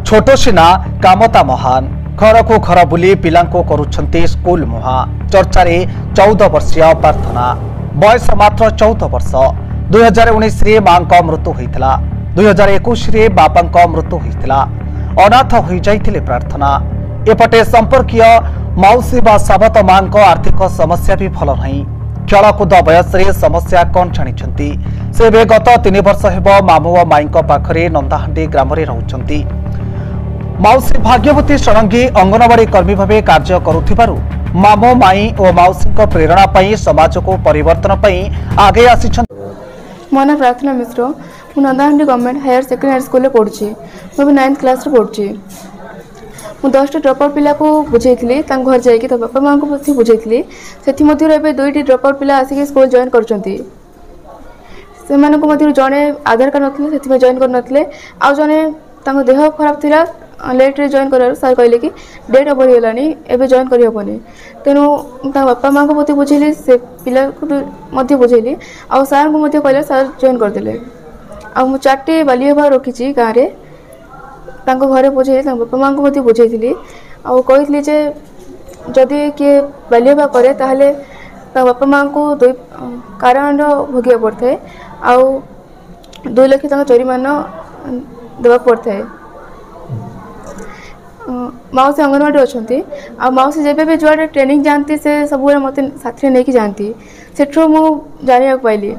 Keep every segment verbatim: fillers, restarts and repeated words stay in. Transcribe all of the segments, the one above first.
छोटो सिना कामता महान घर को घर बुली पिलांको करुछंती स्कूल मुहा चर्चा रे चौदह वर्षीय प्रार्थना बयस मात्र चौदह वर्ष दुई हजार उन्नीस मां को मृत्यु होता दुई हजार एकुश बापा को मृत्यु होता अनाथ हो जाइथिले प्रार्थना एपटे संपर्कीय मौसी बा साबत मां को आर्थिक समस्या भी भल नहीं खेलकूद बयस समस्या कौन जानी से बे गत तीन वर्ष हेब मामू और माई पाखरे नंदाहांडी ग्राम में रहउछंती मौसी भाग्यवती षडंगी अंगनवाड़ी कर्मी भाव कार्य करुथिबारु मामो माई और मौसी प्रेरणा पाई समाज को परिवर्तन पाई आगे आसिछंती। मो ना प्रार्थना मिश्र मु Nandahandi government higher secondary school में पढ़ुची मु नाइन्थ क्लास रे पढ़ुची मु दस टा ड्रॉप आउट पिला को बुझेइथिली तां घर जाई कि तो बापा मां को पथि बुझेइथिली सेथि मध्य एबे दुईटी ड्रॉप आउट पिला आसी स्कूल जॉइन करचंती से मानको मध्य जने आधार कार्ड नथिले सेथि में जॉइन कर नथिले आ जने तांको देह खराब थिला लेट रे जॉइन कर सर कहले कि डेट बढ़ी गलानी एबे जॉइन करि हबनी तेनु ता बापा मां को मते बुझेली से पिला को मध्य बुझेली आ सर को मते कहले सर जॉइन कर देले आ मु चारटी बाली भाव रखिची गां रे तांको घरे बुझे बापा मां को मते बुझेइथिली आ कहइथिली जे जदि के बाली भाव करे ताहले ता बापा मां को दुई कारण भोगिया पड़थे आ दो लाख टका जरिमाना देवा पड़ता है। मौसी अंगनवाड़ी अच्छा आ मौसी जब भी जुआड़े ट्रेनिंग जाती से सब मत साथी नहीं जाती सेठू मु जाना पाइली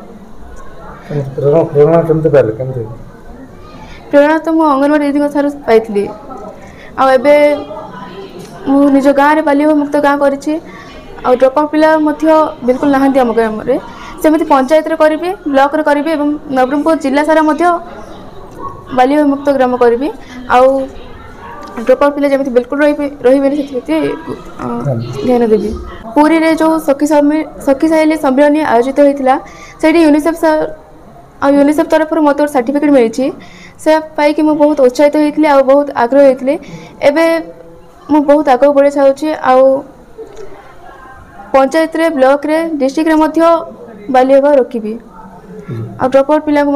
प्रेरणा तो मु अंगनवाड़ी दीदी ठार पाई आबे मु निज गाँव में बाल्य मुक्त गाँ कर ड्रॉप आउट पिला बिल्कुल नहांती आम ग्राम में सेमती पंचायत रे करी ब्लॉक रे करी नवरंगपुर जिला सारा बाल्य मुक्त ग्राम करी आउ ड्रॉप आउट पिला जमी बिल्कुल रही ध्यान देवी पुरी रे जो सखी सखी साहेली सम्मेलन आयोजित होता से यूनिसेफ आ यूनिसेफ तरफ मत सर्टिफिकेट मिली से पाई मु बहुत उत्साहित होती आ बहुत आग्रह होती एवं बहुत आगे बढ़ी चाहूँगी आउ पंचायत रे ब्लॉक रे डिस्ट्रिक्ट रे मध्य बाल्य विवाह रखी आ ड्रॉप आउट पिला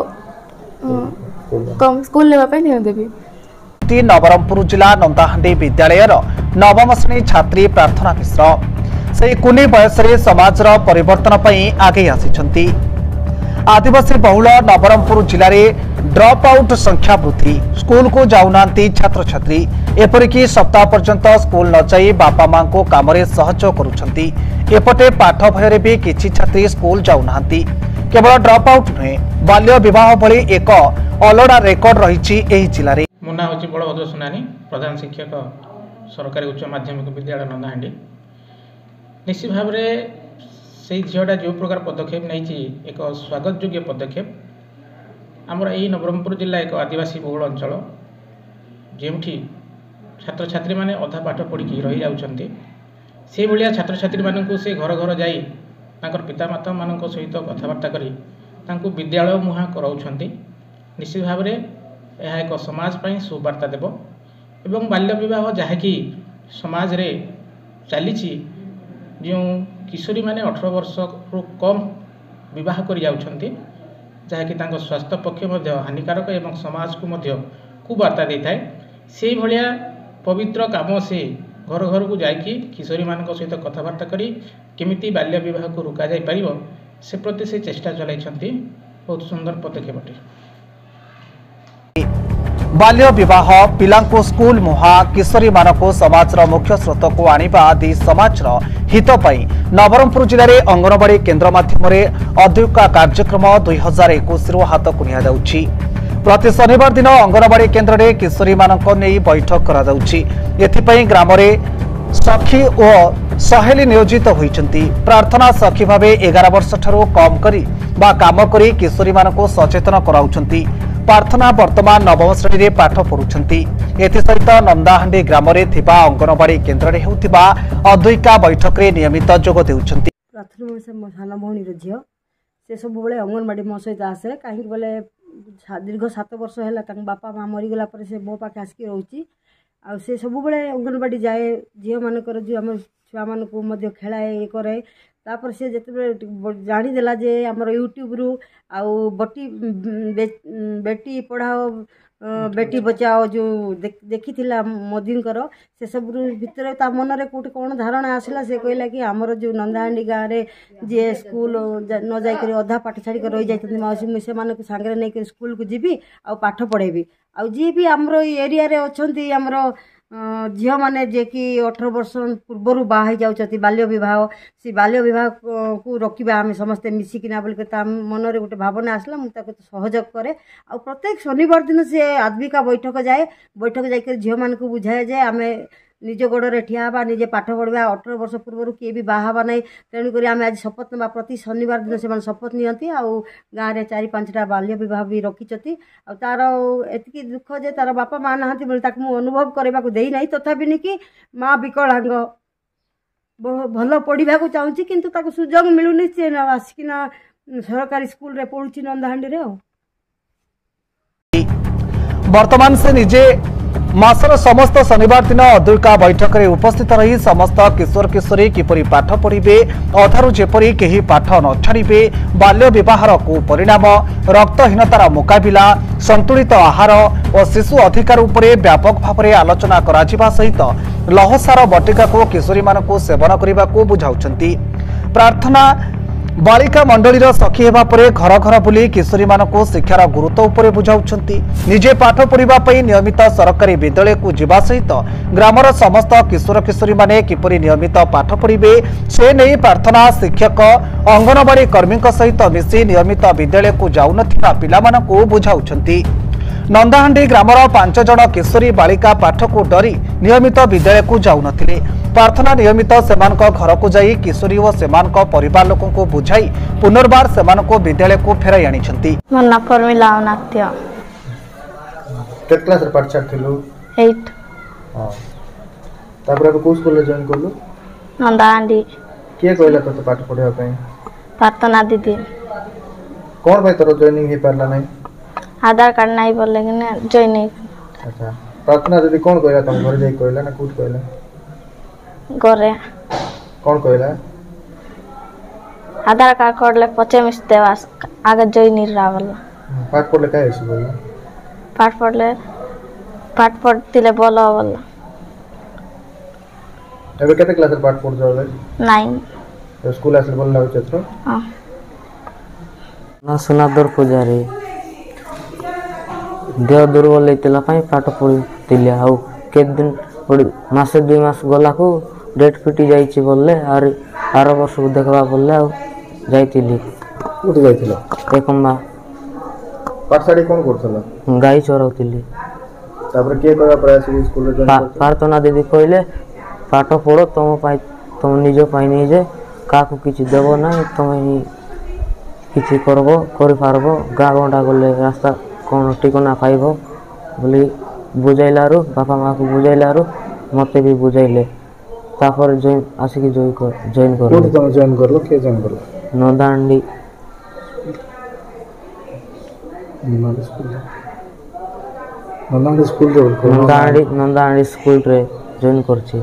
कम स्कूल लेवाई ध्यान देवी। नवरंगपुर जिला नंदाहांडी विद्यालय नवम श्रेणी छात्री प्रार्थना मिश्र से कुनी बयस समाज परिवर्तन पई आगे आसिछंती आदिवासी बहुल नवरंगपुर जिले में ड्रॉप आउट संख्या वृद्धि स्कूल को जाऊनांती छात्र छात्री एपरिकी सप्ताह पर्यंत स्कूल न जाई बापा मां को काम रे सहयोग करुछंती एपटे पाठ भय भी किछि छात्री स्कूल जाऊनांती केवल ड्रॉप आउट नुहे बाल्य विवाह भली एक अलड़ा रेकर्ड रही एही जिले में। मो ना होची बलभद्र सुनानी प्रधान शिक्षक सरकारी उच्च माध्यमिक विद्यालय नंदाहांडी निश्चित भाव में से झीटा जो प्रकार पदक्षेप नहीं एक स्वागत योग्य पदक्षेप आमर यही नवरंगपुर जिला एक आदिवासी बहुल अंचल जेमठी छात्र छात्री माने अधा पाठ पढ़ी रही जाउछंती से भलिया छात्र छात्री माननकु से घर घर जाई तांकर पितामाता मानक सहित कथबार्ता करी तांकु विद्यालय मुहा कराउछंती निश्चित भाव में यह एक समाज पई सुवार्ता देव एवं बाल्य विवाह जहाँकि समाज रे चली जो किशोरी माने अठारह वर्ष रु कम विवाह कर जाउछंती जहाँकि तांको स्वास्थ्य पक्ष मध्य हानिकारक एवं समाज को मध्य कुवार्ता देता है से भलिया पवित्र काम से घर घर को जाकि किशोरी मान सहित कथबार्ता करी केमिति बाल्य विवाह को रोका जाय परिबो से प्रति से चेष्टा चलाइछंती बहुत सुंदर पदक्षेप अटे। बाल्य विवाह पिलांको स्कूल मुहा किशोरी मानक समाज मुख्य स्रोत को आनिबा आदि समाज हित पाई नवरंगपुर जिले में अंगनवाड़ी केन्द्र माध्यम अध्यक्ष कार्यक्रम दुई हजार एकुश हाथ को निया जाउछि प्रति शनिवार दिन अंगनवाड़ी केन्द्र में किशोरी मानक नहीं बैठक करा जाउछि एथिपई ग्राम में सखी और सहेली नियोजित होइछंती प्रार्थना सखी भाव एगार वर्ष ठारू कम करी बा काम करी किशोरी मानक सचेतन कराउछंती प्रार्थना वर्तमान नवम श्रेणी में पाठ पढ़ुछंती एथिसहित नंदाहांडी ग्राम में थिबा अंगनवाड़ी केन्द्र में हेउथिबा अध्यक्षा बैठक रे नियमित जोग देउछंती। प्रार्थना सान भौणी झील से सब बेले अंगनवाड़ी मो सहित आसे कहीं बोले दीर्घ सात वर्ष है बापा माँ मरीगला से मो पाखे आसिक रोचे आ सब बेले अंगनवाड़ी जाए झील मानकर जो आम छुआ मान खेलाए ये करे तापर से जिते जानीदेला जे आमर यूट्यूब रु आउ बटी बेटी पढ़ाओ बेटी बचाओ जो देखी मोदी से सब भितर ता मन में कौटे कौन धारणा आसला से कहला कि आमर जो नंदाहांडी गाँव में जी स्कूल न जाकर अधा पाठ छाड़ी रही जाती मौसी मुझे से सांगे नहीं स्कूल को जीवी आ पाठ पढ़ेबी आ जी भी आमर एरिया रे अच्छा आमर झील मैंने जे कि अठर वर्ष पूर्वर बाहर जाऊँच बाल्य विवाह से बाल्य विवाह को रोकवा आम समस्ते मिसिकिना बोल मन में गोटे भावना आसला मुझे सहयोग करे आ प्रत्येक शनिवार दिन से आद्विका बैठक जाए बैठक जाकर झील मान को बुझाए जे आम निज गोड़े ठिया हाँ निजे पाठ पढ़ा अठर वर्ष पूर्व किए भी बाहा ना तेणुक आम आज शपथ ना प्रति शनिवार दिन से शपथ नियंती आ गाँव में चारि पांचटा बाल्य विवाह भी रखिंट आ तार एति दुख जे तार बापा माँ ना मुझे अनुभव करने को देना तथापि कि माँ विकलांग भल पढ़ा चाहूँगी किंतु सुजोग मिलूनी सी आसिकिना सरकारी स्कूल रे पढ़ुची नंदाहांडी रे। वर्तमान से निजे मासर समस्त शनिवार दिन अद्विका बैठक में उपस्थित रही समस्त किशोर किशोरी किपरि पाठ पढ़िबे अधारू जेपरि केही पाठ न छाड़िबे बाल्य विवाहर कुपरिणाम रक्तहीनतार मुकाबिला संतुलित आहार और शिशु अधिकार उपरे व्यापक भाव में आलोचना कराजिबा सहित लहसार बटिका को किशोरी मानकु सेवन करने को बुझाउछंती। प्रार्थना बालिका मंडलीर सखी हेबा परे घर घर बुली किशोरी मानकु शिक्षार गुरुत्व उपरे बुझाउछंती। निजे पाठ पढ़िबा पई नियमित सरकारी विद्यालय को जिबा सहित ग्रामर समस्त किशोर किशोरी माने किपरि नियमित पाठ पढ़िबे से नहीं प्रार्थना शिक्षक अंगनवाड़ी कर्मी सहित मिसी नियमित विद्यालय को जाउनथिबा पिलामानकु बुझाउछंती। नंदाहांडी ग्रामर पांच जन किशोरी बालिका पाठ को डरी नियमित विद्यालय को जाउनथिले। प्रार्थना नियमित सेमानक घर को जाई किशोरी और सेमानक परिवार लोकों को बुझाई पुनर्बार सेमानक विद्यालय को फेराई आनिछंती। मोर ना फॉर्मूला नाट्य केत क्लास रे पाठ छाड़थिलु आठ हां तापर अब को स्कूल जॉइन करलु नंदाहांडी के कहला तो पाठ पढ़िया पई प्रार्थना दीदी कोन भाई तोर जॉइनिंग हे परला नहीं आधार कार्ड नहीं बोले कि ना जॉइनिंग। अच्छा प्रार्थना दीदी कोन कहला तुम घर जाई कहला ना कुछ कहला घरे कौन कहला आधार कार्ड करले पचे मिस देवा आगे जई नहीं रावल पाठ पढ़ले काहे ऐसे बोला पाठ पढ़ले पाठ पढ़तिले बोला बोला एबे केते क्लास रे पाठ पढ़ जावे नाइन तो स्कूल आसे बोलला होय छथरो हां ना सुनादर पुजारी देह दुर्बल लेतला पाई पाठ पढ़तिले आउ के दिन पढ़ मासे दुई मास गला को डेट फिटी जाइछि बोलले आर आर वर्ष को देखबा बोलले आ जाइतिली उठ जाइतिला एकम्बा पाठशाड़ी कोन करथला गाई चराउतिली तापर के करा प्रयास स्कूल रे जॉइन प्रार्थना दीदी कहले पाठ पढ़ो तुम पाई तुम निज पाई नहीं जे काकू किछि देबो ना तुम ही किछि करबो करि पारबो गाँ गंडा गले रास्ता कोन ठिकाना पाइबो बोली बुझाइलारू बापा माँ को बुझाइलारू मते भी बुझाइले तापर जॉइन आसिक जॉइन कर जॉइन कर कोन तुम जॉइन करलो के जॉइन करलो नंदाहांडी नंदाहांडी स्कूल नंदाहांडी स्कूल रे नंदाहांडी नंदाहांडी स्कूल रे जॉइन करछि।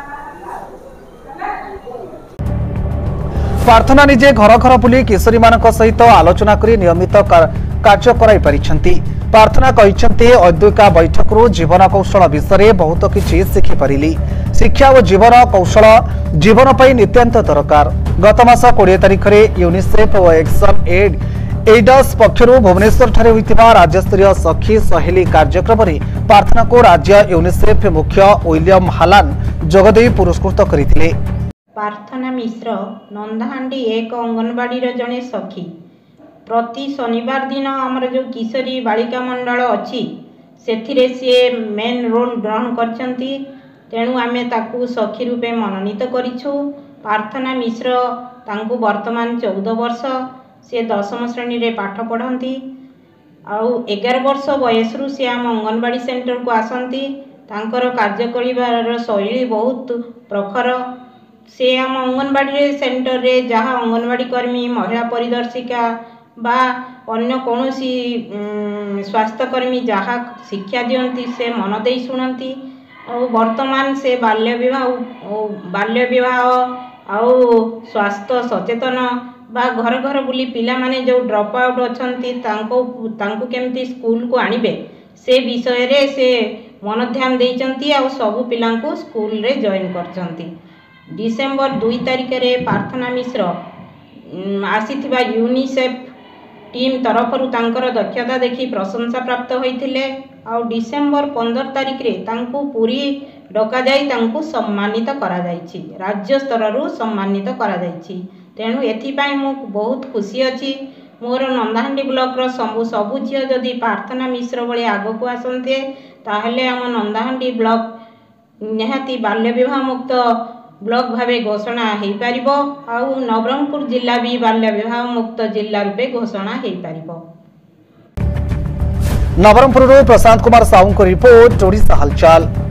प्रार्थना निजे घर घर बुली किशोरी मानक सहित आलोचना करी नियमित कार्य कराई परिछंती। प्रार्थना कहिछंती अद्विका बैठक रु जीवन कौशल विषय बहुत किछि शिखि परिली। शिक्षा और जीवन कौशल जीवन पई नित्यांत दरकार। गत मास बीस तारिख रे यूनिसेफ और एक्शन एड एडस पक्षरु भुवनेश्वर ठारे होइतिबा राज्यस्तरीय सखी सहेली कार्यक्रम रे प्रार्थना को राज्य यूनिसेफ मुख्य विलियम हालान जगदेवी पुरस्कृत करथिले। प्रार्थना मिश्र नंदाहांडी एक अंगनवाड़ी जड़े सखी प्रति शनिवार दिन आमर जो किशोरी बालिका मंडल अच्छी से सी मेन रोल ग्रहण करछंती तेणु आमे ताकू सखी रूपे मनोनीत करिछु। प्रार्थना मिश्र तांकू वर्तमान चौदह वर्ष से दशम श्रेणी रे पाठ पढ़ती आउ एगार वर्ष बयसरू से आम अंगनवाड़ी सेंटर को आसती। तांकर कार्य करिवार शैली बहुत प्रखर। से आम अंगनवाड़ी सेंटर रे जहाँ अंगनवाड़ी कर्मी महिला परिदर्शिका बा अन्य कौनसी स्वास्थ्यकर्मी जहाँ शिक्षा दियंती से मन दे शुणती। और वर्तमान से बाल्य विवाह बाल्य विवाह ଆଉ ସ୍ୱାସ୍ଥ୍ୟ ସଚେତନ ବା ଘର ଘର ବୁଲି ପିଲାମାନେ ଯେଉଁ ଡ୍ରପ୍ ଆଉଟ୍ ଅଛନ୍ତି ତାଙ୍କୁ ତାଙ୍କୁ କେମିତି ସ୍କୁଲକୁ ଆଣିବେ ସେ ବିଷୟରେ ସେ ମନ ଧ୍ୟାନ ଦେଇଛନ୍ତି ଆଉ ସବୁ ପିଲାଙ୍କୁ ସ୍କୁଲରେ ଜଏନ୍ କରିଛନ୍ତି। ଡିସେମ୍ବର ଦୁଇ ତାରିଖରେ ପ୍ରାର୍ଥନା ମିଶ୍ର ଆସିଥିବା ୟୁନିସେଫ୍ ଟିମ୍ ତରଫରୁ ତାଙ୍କର ଦକ୍ଷତା ଦେଖି ପ୍ରଶଂସା ପ୍ରାପ୍ତ ହୋଇଥିଲେ। ଆଉ ଡିସେମ୍ବର ପନ୍ଦର ତାରିଖରେ ତାଙ୍କୁ ପୁରୀ ଡକାଯାଇ ତାଙ୍କୁ ସମ୍ମାନିତ କରାଯାଇଛି, ରାଜ୍ୟ ସ୍ତରରୁ ସମ୍ମାନିତ କରାଯାଇଛି। ତେଣୁ ଏଥିପାଇଁ ମୁଁ ବହୁତ ଖୁସି ଅଛି। ମୋର ନନ୍ଦାହାଣ୍ଡି ବ୍ଲକର ସବୁ ସବୁ ଝିଅ ଯଦି ପ୍ରାର୍ଥନା ମିଶ୍ର ଭଳି ଆଗକୁ ଆସନ୍ତେ ତାହେଲେ ଆମ ନନ୍ଦାହାଣ୍ଡି ବ୍ଲକ ନିହାତି ବାଲ୍ୟ ବିବାହ ମୁକ୍ତ ବ୍ଲକ ଭାବେ ଘୋଷଣା ହୋଇପାରିବ ଆଉ ନବରଙ୍ଗପୁର ଜିଲ୍ଲା ବି ବାଲ୍ୟ ବିବାହ ମୁକ୍ତ ଜିଲ୍ଲା ରୂପେ ଘୋଷଣା ହୋଇପାରିବ। नवरंगपुर प्रशांत कुमार साहू को रिपोर्ट ओडिशा हालचाल।